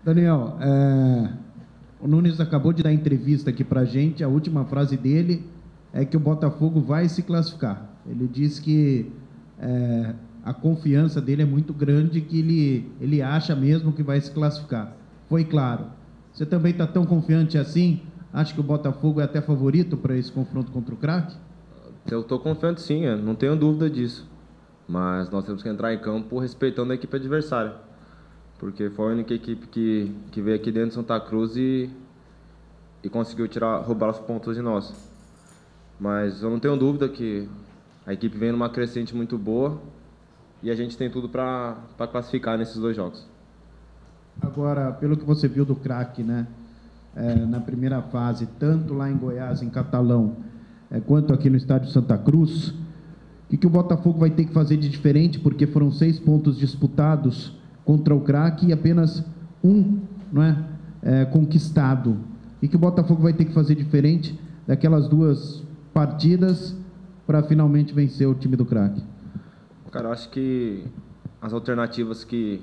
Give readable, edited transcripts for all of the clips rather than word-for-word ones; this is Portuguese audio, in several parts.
Daniel, o Nunes acabou de dar entrevista aqui pra gente. A última frase dele é que o Botafogo vai se classificar. Ele disse que a confiança dele é muito grande, que ele acha mesmo que vai se classificar. Foi claro. Você também está tão confiante assim? Acha que o Botafogo é até favorito para esse confronto contra o Craque? Eu estou confiante sim, não tenho dúvida disso. Mas nós temos que entrar em campo respeitando a equipe adversária. Porque foi a única equipe que veio aqui dentro de Santa Cruz e conseguiu roubar os pontos de nós. Mas eu não tenho dúvida que a equipe vem numa crescente muito boa e a gente tem tudo para classificar nesses 2 jogos. Agora, pelo que você viu do Craque, né? Na primeira fase, tanto lá em Goiás, em Catalão, quanto aqui no estádio Santa Cruz, o que o Botafogo vai ter que fazer de diferente? Porque foram 6 pontos disputados contra o Craque e apenas 1, não é, conquistado. O que o Botafogo vai ter que fazer diferente daquelas 2 partidas para finalmente vencer o time do Craque? Cara, eu acho que as alternativas que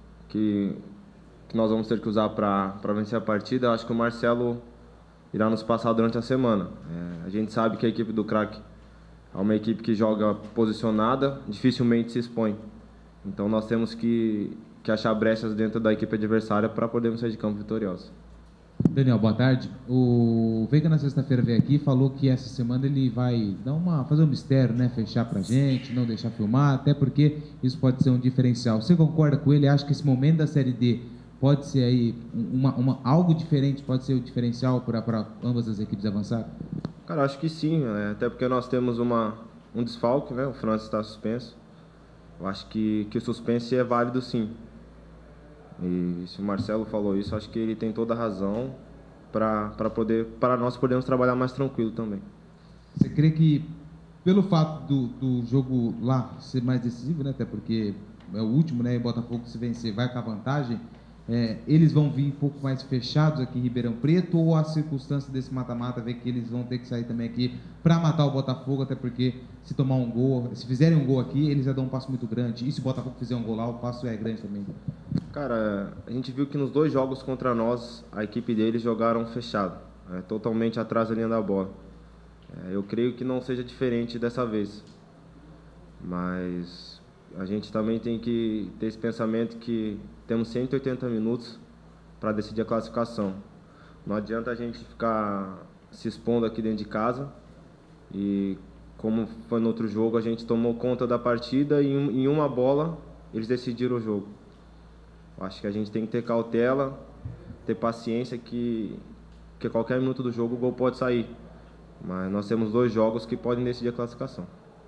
nós vamos ter que usar para vencer a partida, eu acho que o Marcelo irá nos passar durante a semana. A gente sabe que a equipe do Craque é uma equipe que joga posicionada, dificilmente se expõe. Então nós temos que achar brechas dentro da equipe adversária para podermos sair de campo vitoriosos. Daniel, boa tarde. O Veiga na sexta-feira veio aqui e falou que essa semana ele vai fazer um mistério, né? Fechar pra gente, não deixar filmar, até porque isso pode ser um diferencial. Você concorda com ele? Acha que esse momento da Série D pode ser aí algo diferente, pode ser o diferencial para ambas as equipes avançarem? Cara, acho que sim, até porque nós temos um desfalque, né? O Francis está suspenso. Eu acho que o suspense é válido sim. E se o Marcelo falou isso, acho que ele tem toda a razão para nós podermos trabalhar mais tranquilo também. Você crê que, pelo fato do jogo lá ser mais decisivo, né, até porque é o último, né, e o Botafogo, se vencer, vai com a vantagem, eles vão vir um pouco mais fechados aqui em Ribeirão Preto, ou a circunstância desse mata-mata vê que eles vão ter que sair também aqui para matar o Botafogo, até porque se tomar um gol, se fizerem um gol aqui, eles já dão um passo muito grande, e se o Botafogo fizer um gol lá, o passo é grande também? Cara, a gente viu que nos 2 jogos contra nós, a equipe deles jogaram fechado, totalmente atrás da linha da bola. Eu creio que não seja diferente dessa vez, mas a gente também tem que ter esse pensamento que temos 180 minutos para decidir a classificação. Não adianta a gente ficar se expondo aqui dentro de casa e, como foi no outro jogo, a gente tomou conta da partida e em uma bola eles decidiram o jogo. Acho que a gente tem que ter cautela, ter paciência que a qualquer minuto do jogo o gol pode sair. Mas nós temos 2 jogos que podem decidir a classificação.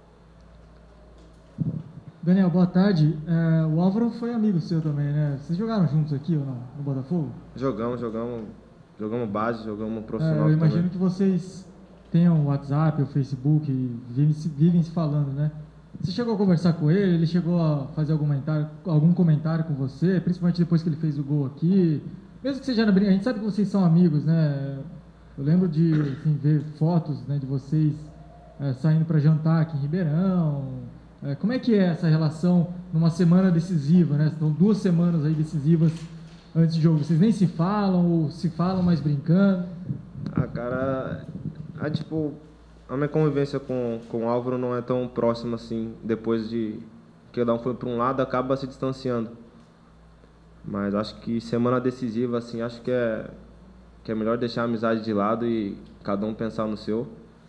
Daniel, boa tarde. O Álvaro foi amigo seu também, né? Vocês jogaram juntos aqui ou não, no Botafogo? Jogamos base, jogamos profissional. Eu imagino também. que vocês tenham o WhatsApp, o Facebook, e vivem se falando, né? Você chegou a conversar com ele? Ele chegou a fazer algum comentário com você, principalmente depois que ele fez o gol aqui? Mesmo que seja na brincadeira, a gente sabe que vocês são amigos, né? Eu lembro de ver fotos, né, de vocês saindo para jantar aqui em Ribeirão. Como é que é essa relação numa semana decisiva, né? São 2 semanas aí decisivas antes do jogo. Vocês nem se falam ou se falam, mas brincando? Cara, a minha convivência com o Álvaro não é tão próxima assim. Depois de que cada um foi para um lado, acaba se distanciando. Mas acho que semana decisiva, assim, acho que é melhor deixar a amizade de lado e cada um pensar no seu.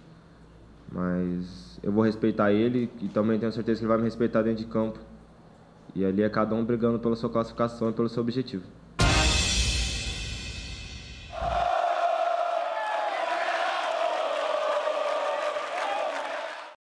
Mas eu vou respeitar ele e também tenho certeza que ele vai me respeitar dentro de campo. E ali é cada um brigando pela sua classificação e pelo seu objetivo.